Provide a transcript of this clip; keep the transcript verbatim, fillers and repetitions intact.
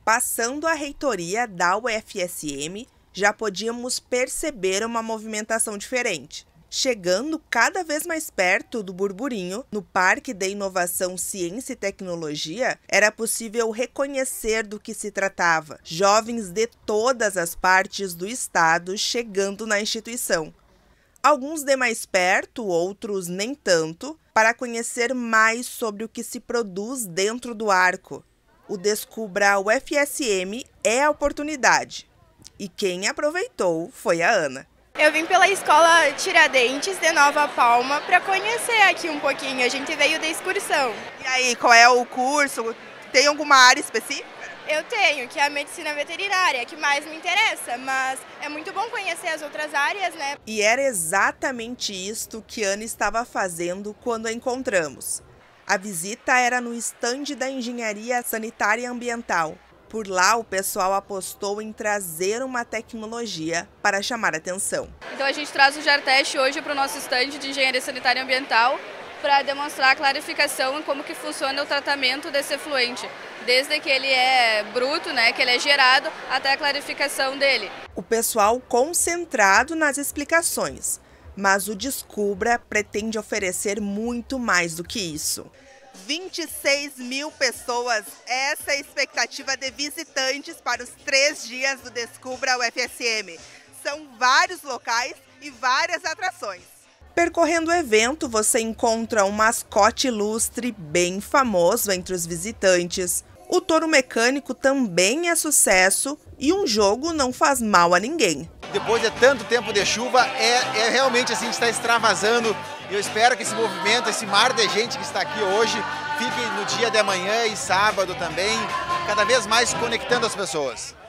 Passando a reitoria da U F S M, já podíamos perceber uma movimentação diferente. Chegando cada vez mais perto do burburinho, no Parque de Inovação, Ciência e Tecnologia, era possível reconhecer do que se tratava. Jovens de todas as partes do estado chegando na instituição. Alguns de mais perto, outros nem tanto, para conhecer mais sobre o que se produz dentro do Arco. O Descubra U F S M é a oportunidade. E quem aproveitou foi a Ana. Eu vim pela escola Tiradentes de Nova Palma para conhecer aqui um pouquinho. A gente veio da excursão. E aí, qual é o curso? Tem alguma área específica? Eu tenho, que é a medicina veterinária, que mais me interessa, mas é muito bom conhecer as outras áreas, né? E era exatamente isto que Ana estava fazendo quando a encontramos. A visita era no estande da Engenharia Sanitária e Ambiental. Por lá, o pessoal apostou em trazer uma tecnologia para chamar a atenção. Então a gente traz o GERTEST hoje para o nosso estande de Engenharia Sanitária e Ambiental para demonstrar a clarificação em como que funciona o tratamento desse efluente, desde que ele é bruto, né, que ele é gerado, até a clarificação dele. O pessoal concentrado nas explicações, mas o Descubra pretende oferecer muito mais do que isso. vinte e seis mil pessoas, essa é a expectativa de visitantes para os três dias do Descubra U F S M. São vários locais e várias atrações. Percorrendo o evento, você encontra um mascote ilustre bem famoso entre os visitantes. O touro mecânico também é sucesso e um jogo não faz mal a ninguém. Depois de tanto tempo de chuva, é, é realmente assim, está extravasando. Eu espero que esse movimento, esse mar de gente que está aqui hoje, fique no dia de amanhã e sábado também, cada vez mais conectando as pessoas.